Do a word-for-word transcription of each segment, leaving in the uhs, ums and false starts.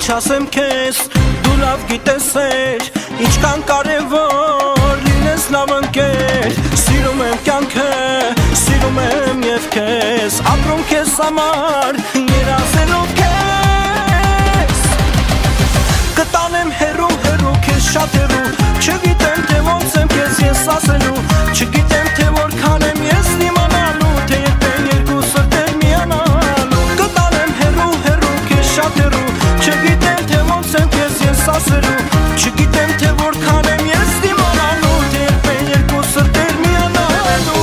ասեմ քեզ, դու լավ գիտես էր, ինչքան կարևոր լինես լավ ընկեր։ Սիրում եմ կյանքը, սիրում եմ և քեզ, ապրում քեզ համար, երազելով քեզ։ Կտանեմ հեռու հեռու քեզ շատ հեռու, չգիտեմ թե ոնց եմ քեզ ես ասելու, չգիտեմ թե որքան եմ ես իմանալու, թե երբ են երկու սրտեր միանալու։ Կտանեմ հեռու հեռու քեզ շատ հեռու, չգիտեմ թե ոնց եմ քեզ ես ասելու, չգիտեմ թե որքան եմ ես իմանալու, թե երբ են երկու սրտեր միանալու։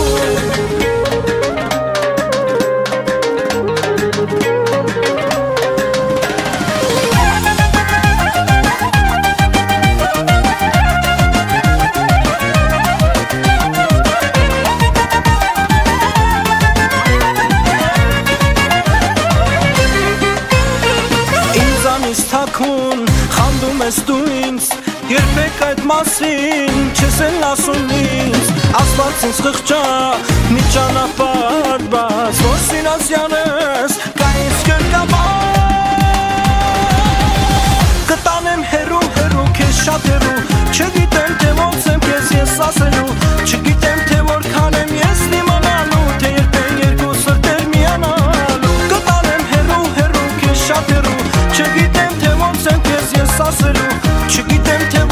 Խանդում ես դու ինձ, երբեք այդ մասին չես էլ ասում ինձ, ասված ինձ խղճա մի ճանապարհ բաց, որ սիրասյանս կա ինձ կրկաբար։ Կտանեմ հեռու հեռու քեզ շատ հեռու, չգիտեմ թե ոնց եմ քեզ ես ասելու, չգիտեմ թե որքան եմ ես իմանալու, թե երբ են երկու սրտեր միանալու։ Կտանեմ հեռու հեռու քեզ շատ հեռու, չգիտեմ թե ոնց եմ քեզ ես ասելու, չգիտեմ թե